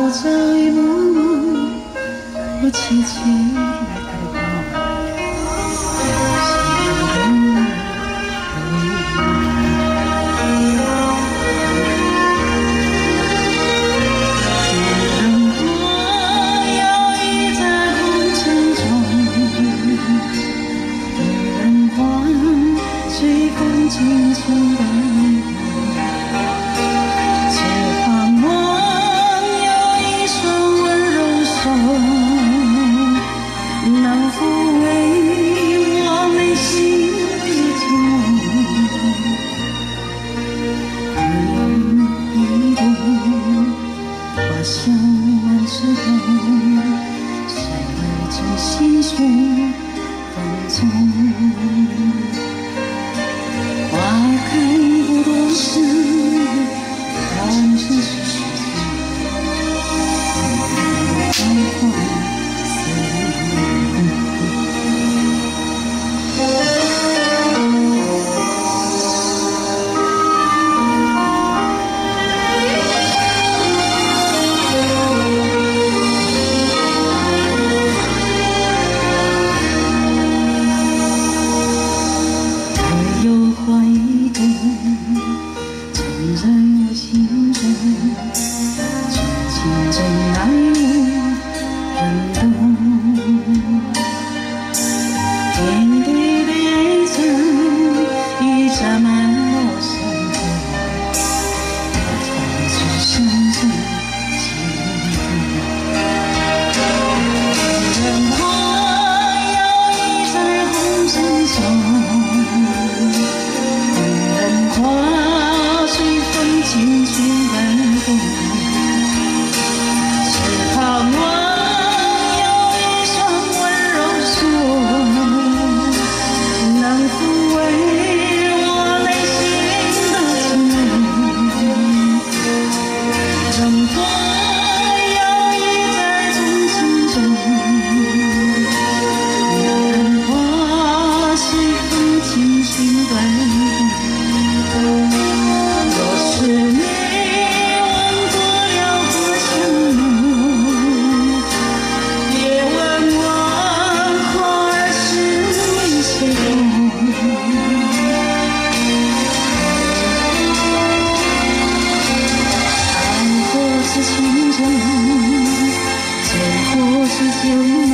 在梦，我凄凄的抱。 轻轻的只盼望有一双温柔手，能抚慰我内心的痛。一朵花香满枝头，谁人正细雪风中。 花开不多时，看成是虚情。花一朵，沉在我心中，真情真爱无人懂。点滴的爱曾已沾满我身头，我从此深深记住。人花摇曳在红尘中。 花随风轻轻摆动，只盼望有一双温柔手，能抚慰我内心的痛。任花摇曳在纵情中，任花随风轻轻摆动。 若是你忘过了何相浓，别问我花儿是为谁红。爱过是情重，错过是酒。